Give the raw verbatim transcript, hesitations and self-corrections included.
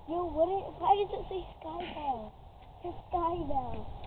Yo, what is, why does it say Skybell? It's Skybell.